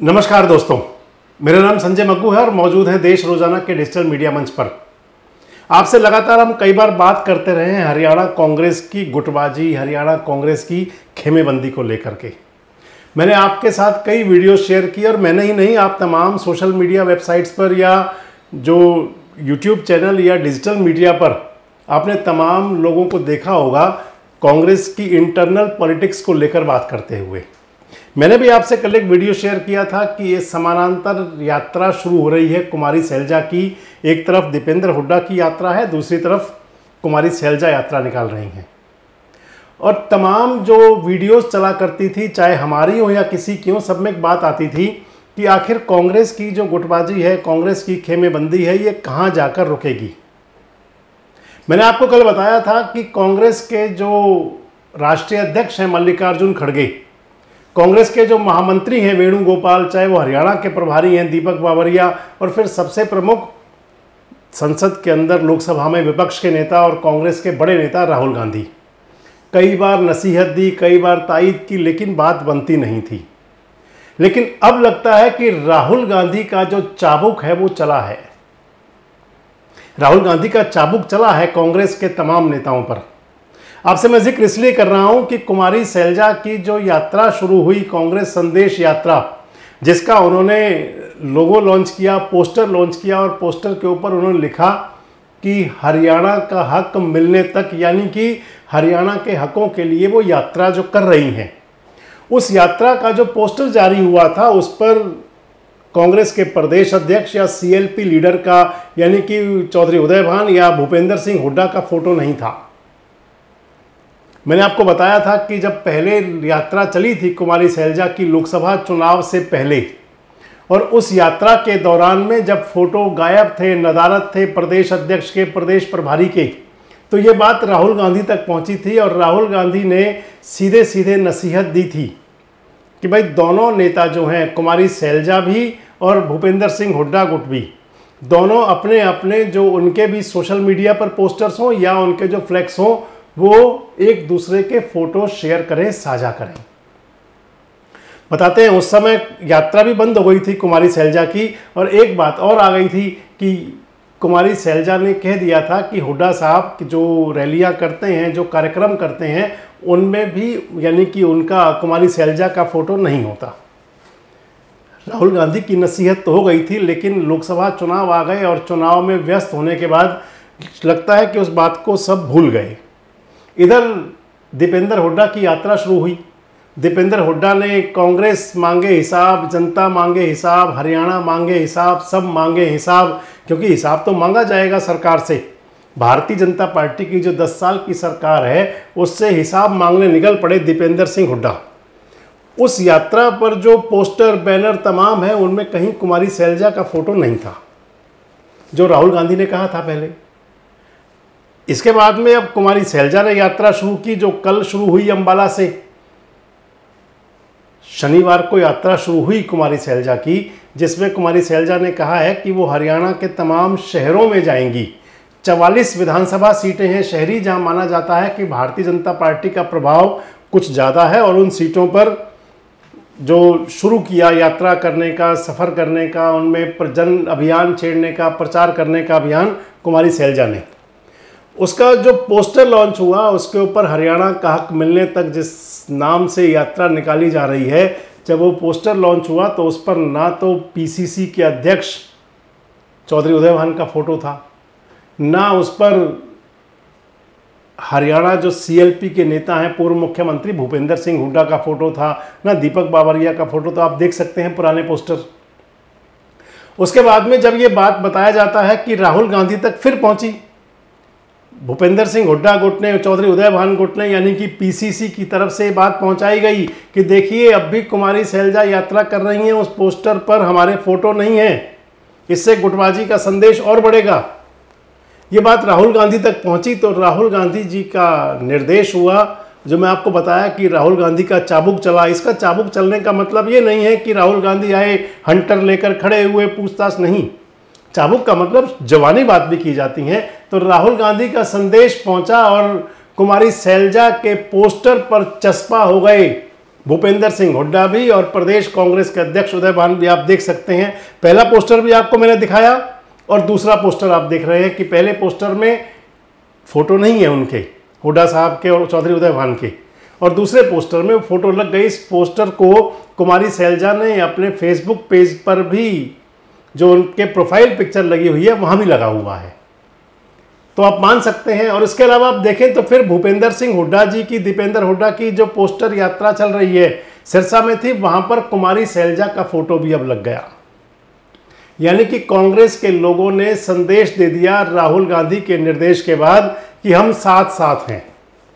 नमस्कार दोस्तों, मेरा नाम संजय मग्गू है और मौजूद है देश रोजाना के डिजिटल मीडिया मंच पर। आपसे लगातार हम कई बार बात करते रहे हैं हरियाणा कांग्रेस की गुटबाजी, हरियाणा कांग्रेस की खेमेबंदी को लेकर के। मैंने आपके साथ कई वीडियो शेयर किए और मैंने ही नहीं, आप तमाम सोशल मीडिया वेबसाइट्स पर या जो यूट्यूब चैनल या डिजिटल मीडिया पर आपने तमाम लोगों को देखा होगा कांग्रेस की इंटरनल पॉलिटिक्स को लेकर बात करते हुए। मैंने भी आपसे कल एक वीडियो शेयर किया था कि ये समानांतर यात्रा शुरू हो रही है कुमारी सैलजा की। एक तरफ दीपेंद्र हुड्डा की यात्रा है, दूसरी तरफ कुमारी सैलजा यात्रा निकाल रही हैं। और तमाम जो वीडियोस चला करती थी, चाहे हमारी हो या किसी की हो, सब में एक बात आती थी कि आखिर कांग्रेस की जो गुटबाजी है, कांग्रेस की खेमेबंदी है, ये कहाँ जाकर रुकेगी। मैंने आपको कल बताया था कि कांग्रेस के जो राष्ट्रीय अध्यक्ष हैं मल्लिकार्जुन खड़गे, कांग्रेस के जो महामंत्री हैं वेणुगोपाल, चाहे वो हरियाणा के प्रभारी हैं दीपक बावरिया, और फिर सबसे प्रमुख संसद के अंदर लोकसभा में विपक्ष के नेता और कांग्रेस के बड़े नेता राहुल गांधी, कई बार नसीहत दी, कई बार तायीद की, लेकिन बात बनती नहीं थी। लेकिन अब लगता है कि राहुल गांधी का जो चाबुक है वो चला है। राहुल गांधी का चाबुक चला है कांग्रेस के तमाम नेताओं पर। आपसे मैं जिक्र इसलिए कर रहा हूं कि कुमारी सैलजा की जो यात्रा शुरू हुई, कांग्रेस संदेश यात्रा, जिसका उन्होंने लोगो लॉन्च किया, पोस्टर लॉन्च किया, और पोस्टर के ऊपर उन्होंने लिखा कि हरियाणा का हक मिलने तक, यानी कि हरियाणा के हकों के लिए वो यात्रा जो कर रही हैं, उस यात्रा का जो पोस्टर जारी हुआ था उस पर कांग्रेस के प्रदेश अध्यक्ष या सीएलपी लीडर का, यानी कि चौधरी उदय भान या भूपेंद्र सिंह हुड्डा का फोटो नहीं था। मैंने आपको बताया था कि जब पहले यात्रा चली थी कुमारी सैलजा की लोकसभा चुनाव से पहले, और उस यात्रा के दौरान में जब फोटो गायब थे, नदारद थे प्रदेश अध्यक्ष के, प्रदेश प्रभारी के, तो ये बात राहुल गांधी तक पहुंची थी और राहुल गांधी ने सीधे सीधे नसीहत दी थी कि भाई दोनों नेता जो हैं, कुमारी सैलजा भी और भूपेंद्र सिंह हुड्डा गुट भी, दोनों अपने अपने जो उनके भी सोशल मीडिया पर पोस्टर्स हों या उनके जो फ्लैक्स हों, वो एक दूसरे के फोटो शेयर करें, साझा करें। बताते हैं उस समय यात्रा भी बंद हो गई थी कुमारी सैलजा की, और एक बात और आ गई थी कि कुमारी सैलजा ने कह दिया था कि हुड्डा साहब जो रैलियां करते हैं, जो कार्यक्रम करते हैं, उनमें भी यानी कि उनका, कुमारी सैलजा का फोटो नहीं होता। राहुल गांधी की नसीहत तो हो गई थी, लेकिन लोकसभा चुनाव आ गए और चुनाव में व्यस्त होने के बाद लगता है कि उस बात को सब भूल गए। इधर दीपेंद्र हुड्डा की यात्रा शुरू हुई। दीपेंद्र हुड्डा ने कांग्रेस मांगे हिसाब, जनता मांगे हिसाब, हरियाणा मांगे हिसाब, सब मांगे हिसाब, क्योंकि हिसाब तो मांगा जाएगा सरकार से। भारतीय जनता पार्टी की जो 10 साल की सरकार है उससे हिसाब मांगने निकल पड़े दीपेंद्र सिंह हुड्डा। उस यात्रा पर जो पोस्टर, बैनर तमाम है, उनमें कहीं कुमारी सैलजा का फोटो नहीं था, जो राहुल गांधी ने कहा था पहले। इसके बाद में अब कुमारी सैलजा ने यात्रा शुरू की, जो कल शुरू हुई अंबाला से। शनिवार को यात्रा शुरू हुई कुमारी सैलजा की, जिसमें कुमारी सैलजा ने कहा है कि वो हरियाणा के तमाम शहरों में जाएंगी। 44 विधानसभा सीटें हैं शहरी, जहां माना जाता है कि भारतीय जनता पार्टी का प्रभाव कुछ ज़्यादा है, और उन सीटों पर जो शुरू किया यात्रा करने का, सफ़र करने का, उनमें जन अभियान छेड़ने का, प्रचार करने का अभियान कुमारी सैलजा ने। उसका जो पोस्टर लॉन्च हुआ उसके ऊपर हरियाणा का हक मिलने तक जिस नाम से यात्रा निकाली जा रही है, जब वो पोस्टर लॉन्च हुआ तो उस पर ना तो पीसीसी के अध्यक्ष चौधरी उदय भान का फोटो था, ना उस पर हरियाणा जो सीएलपी के नेता हैं पूर्व मुख्यमंत्री भूपेंद्र सिंह हुड्डा का फोटो था, ना दीपक बावरिया का फोटो। तो आप देख सकते हैं पुराने पोस्टर। उसके बाद में जब ये बात बताया जाता है कि राहुल गांधी तक फिर पहुंची, भूपेंद्र सिंह हुड्डा गुट ने, चौधरी उदय भान गुट ने, यानी कि पीसीसी की तरफ से बात पहुंचाई गई कि देखिए अब भी कुमारी सैलजा यात्रा कर रही हैं, उस पोस्टर पर हमारे फोटो नहीं है, इससे गुटबाजी का संदेश और बढ़ेगा। ये बात राहुल गांधी तक पहुंची तो राहुल गांधी जी का निर्देश हुआ, जो मैं आपको बताया कि राहुल गांधी का चाबुक चला। इसका चाबुक चलने का मतलब ये नहीं है कि राहुल गांधी आए हंटर लेकर खड़े हुए, पूछताछ नहीं। चाबुक का मतलब जवानी बात भी की जाती है। तो राहुल गांधी का संदेश पहुंचा और कुमारी सैलजा के पोस्टर पर चस्पा हो गए भूपेंद्र सिंह हुड्डा भी और प्रदेश कांग्रेस के अध्यक्ष उदय भान भी आप देख सकते हैं। पहला पोस्टर भी आपको मैंने दिखाया और दूसरा पोस्टर आप देख रहे हैं कि पहले पोस्टर में फोटो नहीं है उनके, हुड्डा साहब के और चौधरी उदय भान के, और दूसरे पोस्टर में फोटो लग गई। इस पोस्टर को कुमारी शैलजा ने अपने फेसबुक पेज पर भी, जो उनके प्रोफाइल पिक्चर लगी हुई है, वहां भी लगा हुआ है, तो आप मान सकते हैं। और इसके अलावा आप देखें तो फिर भूपेंद्र सिंह हुड्डा जी की, दीपेंद्र हुड्डा की जो पोस्टर यात्रा चल रही है, सिरसा में थी, वहां पर कुमारी शैलजा का फोटो भी अब लग गया। यानी कि कांग्रेस के लोगों ने संदेश दे दिया राहुल गांधी के निर्देश के बाद कि हम साथ साथ हैं।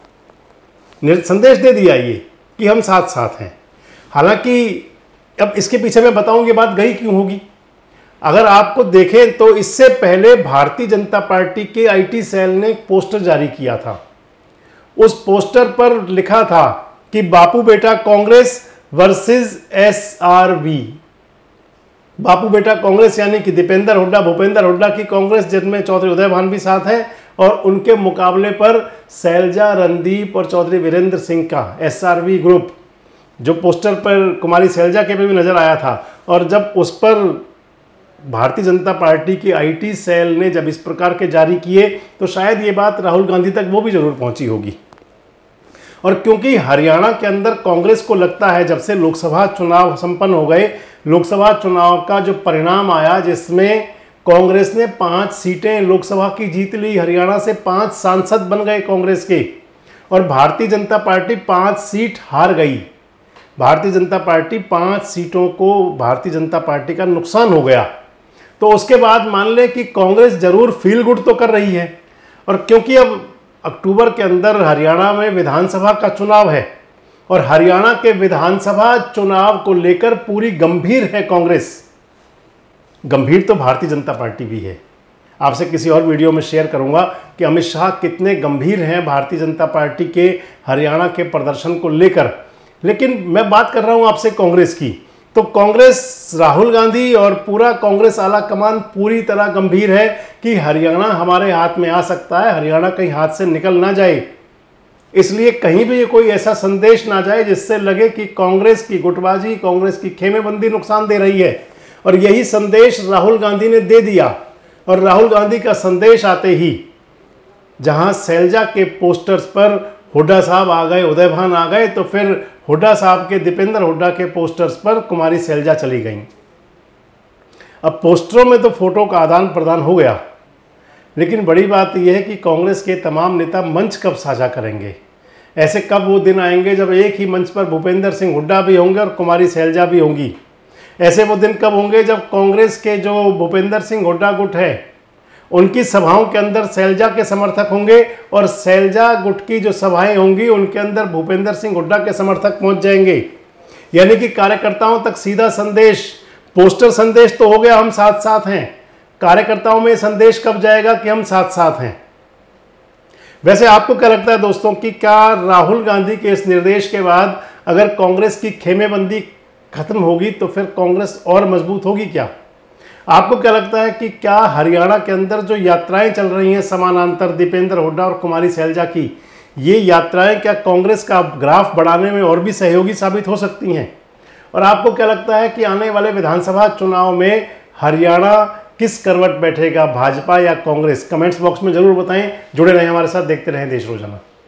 संदेश दे दिया ये कि हम साथ साथ हैं। हालांकि अब इसके पीछे मैं बताऊं ये बात गई क्यों होगी। अगर आपको देखें तो इससे पहले भारतीय जनता पार्टी के आईटी सेल ने एक पोस्टर जारी किया था। उस पोस्टर पर लिखा था कि बापू बेटा कांग्रेस वर्सेस एसआरवी। बापू बेटा कांग्रेस यानी कि दीपेंद्र हुड्डा, भूपेंद्र हुड्डा की कांग्रेस, जिनमें चौधरी उदय भान भी साथ हैं, और उनके मुकाबले पर शैलजा, रणदीप और चौधरी वीरेंद्र सिंह का एसआरवी ग्रुप, जो पोस्टर पर कुमारी शैलजा के पे भी नजर आया था। और जब उस पर भारतीय जनता पार्टी की आईटी सेल ने जब इस प्रकार के जारी किए तो शायद ये बात राहुल गांधी तक वो भी जरूर पहुंची होगी। और क्योंकि हरियाणा के अंदर कांग्रेस को लगता है, जब से लोकसभा चुनाव संपन्न हो गए, लोकसभा चुनाव का जो परिणाम आया जिसमें कांग्रेस ने 5 सीटें लोकसभा की जीत ली, हरियाणा से 5 सांसद बन गए कांग्रेस के, और भारतीय जनता पार्टी 5 सीट हार गई। भारतीय जनता पार्टी 5 सीटों को, भारतीय जनता पार्टी का नुकसान हो गया। तो उसके बाद मान ले कि कांग्रेस जरूर फील गुड तो कर रही है। और क्योंकि अब अक्टूबर के अंदर हरियाणा में विधानसभा का चुनाव है और हरियाणा के विधानसभा चुनाव को लेकर पूरी गंभीर है कांग्रेस, गंभीर तो भारतीय जनता पार्टी भी है। आपसे किसी और वीडियो में शेयर करूंगा कि अमित शाह कितने गंभीर हैं भारतीय जनता पार्टी के हरियाणा के प्रदर्शन को लेकर। लेकिन मैं बात कर रहा हूं आपसे कांग्रेस की, तो कांग्रेस, राहुल गांधी और पूरा कांग्रेस आला कमान पूरी तरह गंभीर है कि हरियाणा हमारे हाथ में आ सकता है, हरियाणा कहीं हाथ से निकल ना जाए। इसलिए कहीं भी कोई ऐसा संदेश ना जाए जिससे लगे कि कांग्रेस की गुटबाजी, कांग्रेस की खेमेबंदी नुकसान दे रही है। और यही संदेश राहुल गांधी ने दे दिया। और राहुल गांधी का संदेश आते ही जहां शैलजा के पोस्टर्स पर हुड्डा साहब आ गए, उदय भान आ गए, तो फिर हुड्डा साहब के, दीपेंद्र हुड्डा के पोस्टर्स पर कुमारी शैलजा चली गई। अब पोस्टरों में तो फोटो का आदान प्रदान हो गया, लेकिन बड़ी बात यह है कि कांग्रेस के तमाम नेता मंच कब साझा करेंगे। ऐसे कब वो दिन आएंगे जब एक ही मंच पर भूपेंद्र सिंह हुड्डा भी होंगे और कुमारी शैलजा भी होंगी। ऐसे वो दिन कब होंगे जब कांग्रेस के जो भूपेंद्र सिंह हुड्डा गुट है उनकी सभाओं के अंदर शैलजा के समर्थक होंगे, और शैलजा गुट की जो सभाएं होंगी उनके अंदर भूपेंद्र सिंह हुड्डा के समर्थक पहुंच जाएंगे। यानी कि कार्यकर्ताओं तक सीधा संदेश, पोस्टर संदेश तो हो गया हम साथ साथ हैं, कार्यकर्ताओं में संदेश कब जाएगा कि हम साथ साथ हैं। वैसे आपको क्या लगता है दोस्तों कि क्या राहुल गांधी के इस निर्देश के बाद अगर कांग्रेस की खेमेबंदी खत्म होगी तो फिर कांग्रेस और मजबूत होगी क्या? आपको क्या लगता है कि क्या हरियाणा के अंदर जो यात्राएं चल रही हैं समानांतर दीपेंद्र हुड्डा और कुमारी शैलजा की, ये यात्राएं क्या कांग्रेस का ग्राफ बढ़ाने में और भी सहयोगी साबित हो सकती हैं? और आपको क्या लगता है कि आने वाले विधानसभा चुनाव में हरियाणा किस करवट बैठेगा, भाजपा या कांग्रेस? कमेंट्स बॉक्स में जरूर बताएं। जुड़े रहें हमारे साथ, देखते रहें देश रोजाना।